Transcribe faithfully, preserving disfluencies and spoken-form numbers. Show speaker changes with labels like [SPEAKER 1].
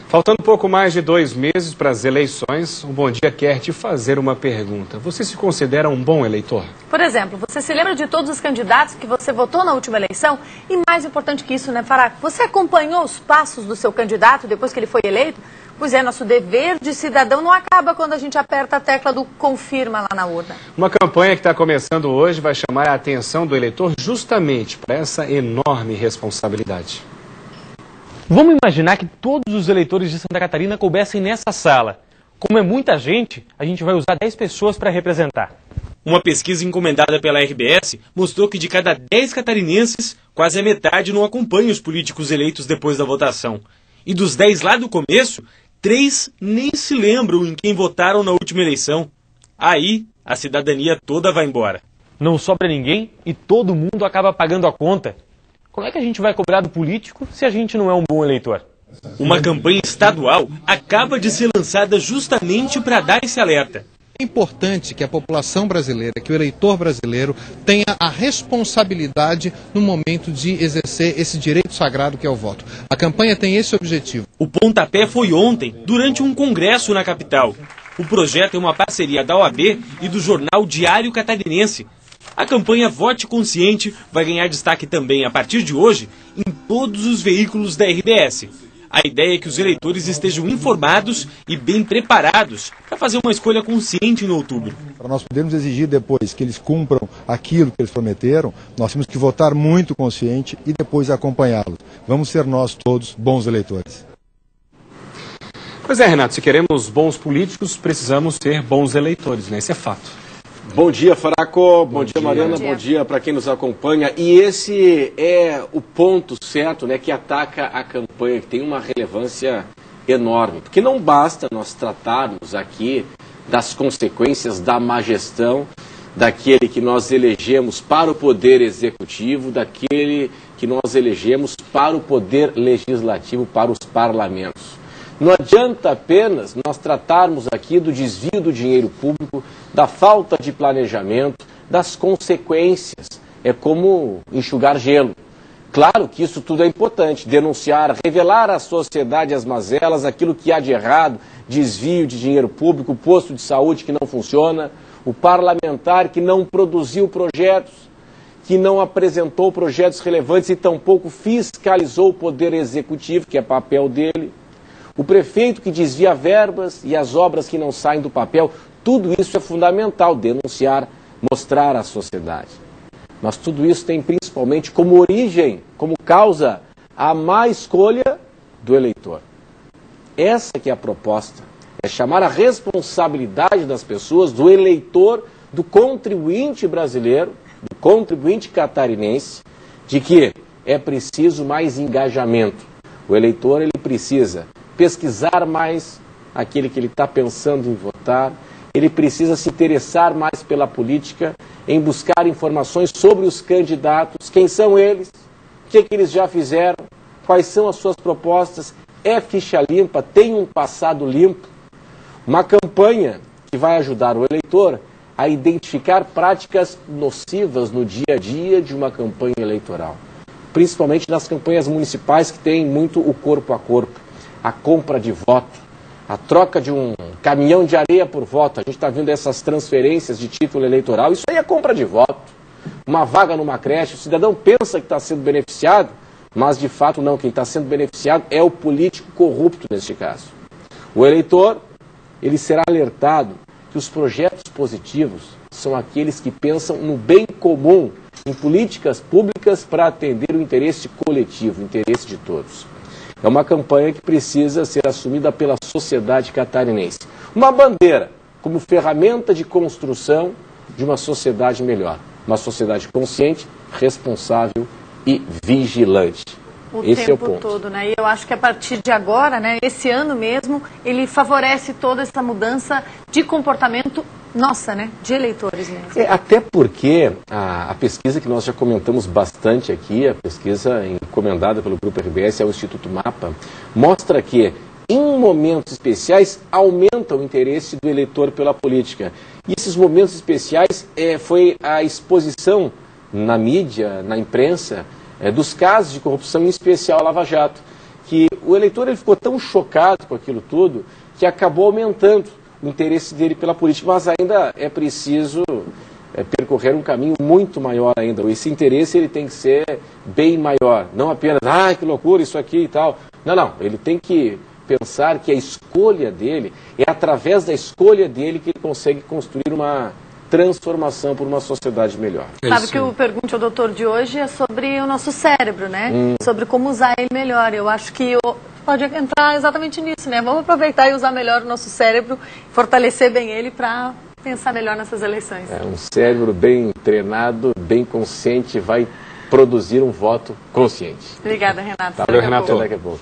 [SPEAKER 1] Faltando pouco mais de dois meses para as eleições, o Bom Dia quer te fazer uma pergunta. Você se considera um bom eleitor?
[SPEAKER 2] Por exemplo, você se lembra de todos os candidatos que você votou na última eleição? E mais importante que isso, né, Fará? Você acompanhou os passos do seu candidato depois que ele foi eleito? Pois é, nosso dever de cidadão não acaba quando a gente aperta a tecla do confirma lá na urna.
[SPEAKER 1] Uma campanha que está começando hoje vai chamar a atenção do eleitor justamente para essa enorme responsabilidade.
[SPEAKER 3] Vamos imaginar que todos os eleitores de Santa Catarina coubessem nessa sala. Como é muita gente, a gente vai usar dez pessoas para representar.
[SPEAKER 4] Uma pesquisa encomendada pela R B S mostrou que de cada dez catarinenses, quase a metade não acompanha os políticos eleitos depois da votação. E dos dez lá do começo, três nem se lembram em quem votaram na última eleição. Aí, a cidadania toda vai embora.
[SPEAKER 3] Não sobra ninguém e todo mundo acaba pagando a conta. Como é que a gente vai cobrar do político se a gente não é um bom eleitor?
[SPEAKER 4] Uma campanha estadual acaba de ser lançada justamente para dar esse alerta.
[SPEAKER 5] É importante que a população brasileira, que o eleitor brasileiro tenha a responsabilidade no momento de exercer esse direito sagrado que é o voto. A campanha tem esse objetivo.
[SPEAKER 4] O pontapé foi ontem, durante um congresso na capital. O projeto é uma parceria da O A B e do jornal Diário Catarinense. A campanha Vote Consciente vai ganhar destaque também, a partir de hoje, em todos os veículos da R B S. A ideia é que os eleitores estejam informados e bem preparados para fazer uma escolha consciente em outubro.
[SPEAKER 6] Para nós podermos exigir depois que eles cumpram aquilo que eles prometeram, nós temos que votar muito consciente e depois acompanhá-los. Vamos ser nós todos bons eleitores.
[SPEAKER 1] Pois é, Renato, se queremos bons políticos, precisamos ser bons eleitores, né? Esse é fato.
[SPEAKER 7] Bom dia, Faraco. Bom, bom dia, dia, Mariana. Bom dia, bom dia para quem nos acompanha. E esse é o ponto certo, né, que ataca a campanha, que tem uma relevância enorme. Porque não basta nós tratarmos aqui das consequências da má gestão, daquele que nós elegemos para o poder executivo, daquele que nós elegemos para o poder legislativo, para os parlamentos. Não adianta apenas nós tratarmos aqui do desvio do dinheiro público, da falta de planejamento, das consequências. É como enxugar gelo. Claro que isso tudo é importante, denunciar, revelar à sociedade as mazelas, aquilo que há de errado, desvio de dinheiro público, posto de saúde que não funciona, o parlamentar que não produziu projetos, que não apresentou projetos relevantes e tampouco fiscalizou o poder executivo, que é papel dele. O prefeito que desvia verbas e as obras que não saem do papel, tudo isso é fundamental, denunciar, mostrar à sociedade. Mas tudo isso tem principalmente como origem, como causa, a má escolha do eleitor. Essa que é a proposta, é chamar a responsabilidade das pessoas, do eleitor, do contribuinte brasileiro, do contribuinte catarinense, de que é preciso mais engajamento. O eleitor, ele precisa pesquisar mais aquele que ele está pensando em votar, ele precisa se interessar mais pela política, em buscar informações sobre os candidatos, quem são eles, o que, que eles já fizeram, quais são as suas propostas, é ficha limpa, tem um passado limpo. Uma campanha que vai ajudar o eleitor a identificar práticas nocivas no dia a dia de uma campanha eleitoral, principalmente nas campanhas municipais que tem muito o corpo a corpo. A compra de voto, a troca de um caminhão de areia por voto. A gente está vendo essas transferências de título eleitoral. Isso aí é compra de voto. Uma vaga numa creche, o cidadão pensa que está sendo beneficiado, mas de fato não. Quem está sendo beneficiado é o político corrupto neste caso. O eleitor, ele será alertado que os projetos positivos são aqueles que pensam no bem comum, em políticas públicas para atender o interesse coletivo, o interesse de todos. É uma campanha que precisa ser assumida pela sociedade catarinense. Uma bandeira como ferramenta de construção de uma sociedade melhor. Uma sociedade consciente, responsável e vigilante.
[SPEAKER 2] O
[SPEAKER 7] Esse
[SPEAKER 2] tempo
[SPEAKER 7] é o ponto.
[SPEAKER 2] todo, né? E eu acho que a partir de agora, né, esse ano mesmo, ele favorece toda essa mudança de comportamento nossa, né, de eleitores mesmo.
[SPEAKER 7] É, até porque a, a pesquisa que nós já comentamos bastante aqui, a pesquisa encomendada pelo Grupo R B S ao Instituto Mapa, mostra que em momentos especiais aumenta o interesse do eleitor pela política. E esses momentos especiais é, foi a exposição na mídia, na imprensa, é, dos casos de corrupção, em especial a Lava Jato, que o eleitor ele ficou tão chocado com aquilo tudo que acabou aumentando o interesse dele pela política, mas ainda é preciso é, percorrer um caminho muito maior ainda. Esse interesse ele tem que ser bem maior, não apenas, ah, que loucura isso aqui e tal. Não, não, ele tem que pensar que a escolha dele, é através da escolha dele que ele consegue construir uma transformação por uma sociedade melhor.
[SPEAKER 2] Sabe que o Pergunte ao Doutor de hoje é sobre o nosso cérebro, né? Hum. Sobre como usar ele melhor. Eu acho que o... pode entrar exatamente nisso, né? Vamos aproveitar e usar melhor o nosso cérebro, fortalecer bem ele para pensar melhor nessas eleições.
[SPEAKER 7] É, um cérebro bem treinado, bem consciente, vai produzir um voto consciente.
[SPEAKER 2] Obrigada, Renato.
[SPEAKER 1] Valeu, Renato.
[SPEAKER 7] Até daqui a pouco.